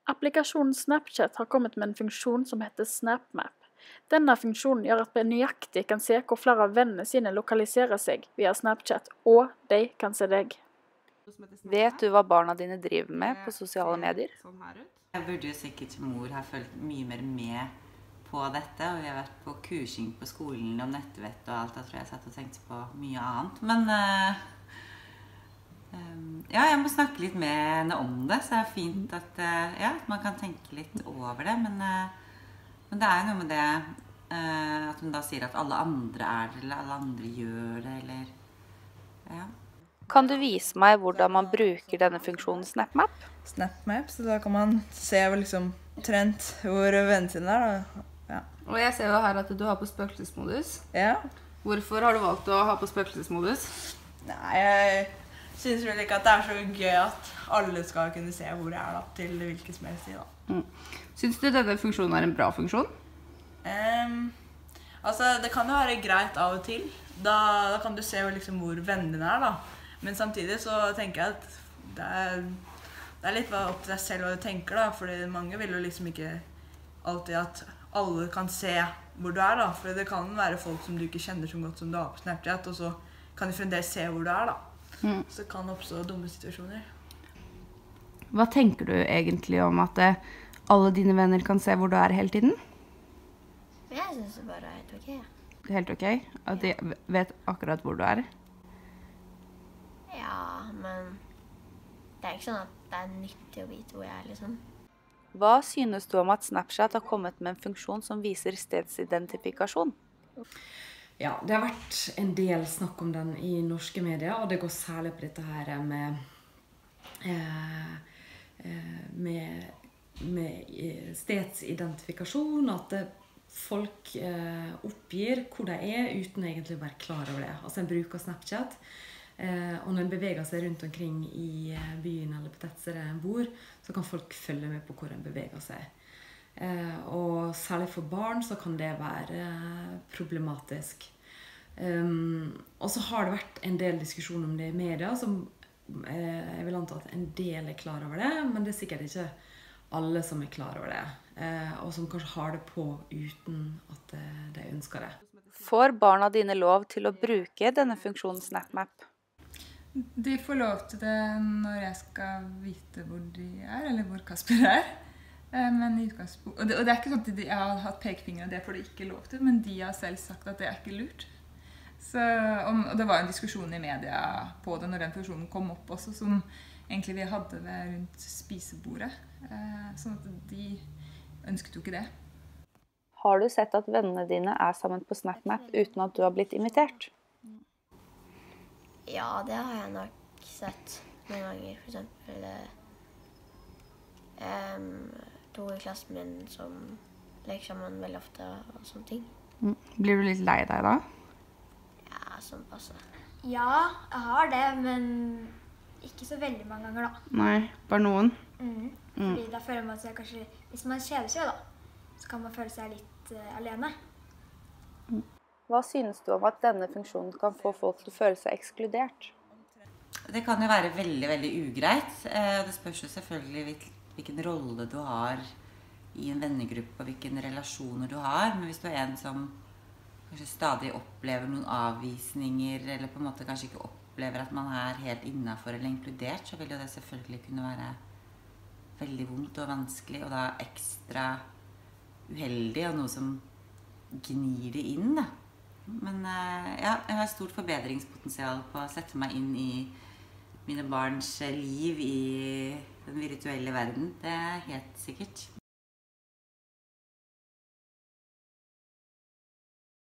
Applikasjonen Snapchat har kommet med en funksjon som heter SnapMap. Denne funksjonen gjør at vi nøyaktig kan se hvor flere av vennene sine lokaliserer seg via Snapchat, og de kan se deg. Vet du hva barna dine driver med på sosiale medier? Jeg burde jo sikkert som mor ha følt mye mer med på dette, og vi har vært på kursing på skolen om nettvett og alt. Da tror jeg satt og tenkte på mye annet. Men ja, jeg må snakke litt med henne om det, så det er fint at ja, man kan tenke litt over det. Men det er jo noe med det at hun da sier at alle andre er det, eller alle andre gjør det, eller ja. Kan du vise meg hvordan man bruker denne funksjonen SnapMap? SnapMap, så da kan man se liksom trent hvor vennene sine er. Da. Ja. Og jeg ser jo her at du har på spøkelsesmodus. Ja. Hvorfor har du valgt å ha på spøkelsesmodus? Nei, jeg synes vel ikke at det er så gøy at alle skal kunne se hvor jeg er da, til hvilken som helst tid da. Synes du denne funksjonen er en bra funksjon? Altså, det kan jo være greit av og til. Da kan du se liksom hvor vennene dine er da. Men samtidig så tenker jeg at det er litt opp til deg selv hva du tenker da. Fordi mange vil jo liksom ikke alltid at alle kan se hvor du er da. For det kan være folk som du ikke kjenner så godt som du har på Snapchat, og så kan du fremdeles se hvor du er da. Så det kan oppstå dumme situasjoner. Hva tenker du egentlig om at alle dine venner kan se hvor du er hele tiden? Jeg synes det bare er helt ok. Helt ok? At de vet akkurat hvor du er? Ja, men det er ikke sånn at det er nyttig å vite hvor jeg er, liksom. Hva synes du om at Snapchat har kommet med en funksjon som viser stedsidentifikasjon? Ja, det har vært en del snakk om den i norske medier, og det går særlig på dette her med stedsidentifikasjon, at folk oppgir hvor de er uten egentlig å være klar over det. Altså en bruker Snapchat, og når en beveger seg rundt omkring i byen eller på tettstedet en bor, så kan folk følge med på hvor en beveger seg. Og særlig for barn så kan det være problematisk. Og så har det vært en del diskusjon om det i media, som jeg vil anta at en del er klar over det, men det er sikkert ikke alle som er klar over det, og som kanskje har det på uten at de ønsker det. Får barna dine lov til å bruke denne funksjonen SnapMap? De får lov til det når jeg skal vite hvor de er, eller hvor Kasper er. Men og det er ikke sånn at jeg har hatt pekefingre, og det får de ikke lov til, men de har selv sagt at det er ikke lurt. Og det var en diskusjon i media på det når den funksjonen kom opp også, som egentlig vi hadde rundt spisebordet. Sånn at de ønsket jo ikke det. Har du sett at vennene dine er sammen på SnapMap uten at du har blitt invitert? Ja, det har jeg nok sett noen ganger. For eksempel to i klassen min som leker sammen veldig ofte og sånne ting. Blir du litt lei deg da? Ja, sånn passe. Ja, jeg har det, men ikke så veldig mange ganger da. Nei, bare noen? Fordi da føler man seg kanskje, hvis man kjeder seg da, så kan man føle seg litt alene. Hva synes du om at denne funksjonen kan få folk til å føle seg ekskludert? Det kan jo være veldig, veldig ugreit. Det spørs jo selvfølgelig hvilken rolle du har i en vennegruppe og hvilke relasjoner du har. Men hvis du er en som kanskje stadig opplever noen avvisninger, eller på en måte kanskje ikke opplever at man er helt innenfor eller inkludert, så vil jo det selvfølgelig kunne være veldig vondt og vanskelig, og da ekstra uheldig, og noe som gnir det inn da. Men ja, jeg har stort forbedringspotensial på å sette meg inn i mine barns liv i den virtuelle verden. Det er helt sikkert.